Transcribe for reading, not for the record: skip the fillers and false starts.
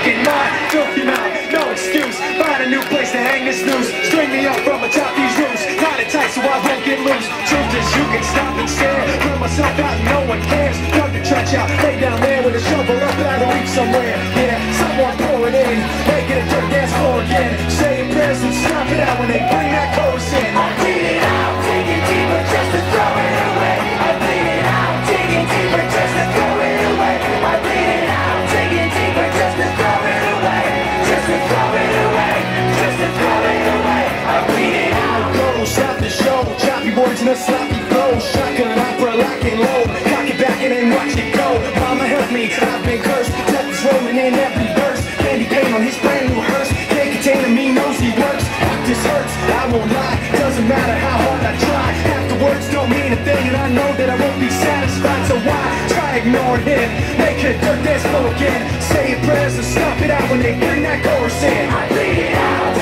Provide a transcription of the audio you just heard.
fucking mind. Filthy mouth, no excuse. Find a new place to hang this noose. String me up from atop these roofs. Knot it tight so I won't get loose. Truth is you can stop and stare. Put myself out and no one cares. Dug the trench out, lay down there with a shovel up out of reach somewhere. Yeah, someone pour it in. Make it a dirt dance floor again. Say your prayers and stop it out when they bring that chorus in. I bleed it out, digging deeper just to throw it away. I bleed it out, digging deeper just to throw it away. I bleed it out, digging deeper just to throw it away. Just to throw it away, just to throw it away. I bleed it out. Go, stop the show, choppy words and a sloppy flow. Shotgun opera, lock and load. Cock it back and then watch it go. Mama help me, I've been cursed. Death is rolling in every verse. Candy paint on his brand new hearse. Can't contain him, he knows he works. This hurts, I won't lie. Doesn't matter how hard I try. Half the words don't mean a thing, and I know that I won't be satisfied. So why try ignoring him? Make a dirt dance flow again. Say your prayers and stop it out when they bring that chorus in. I bleed it out.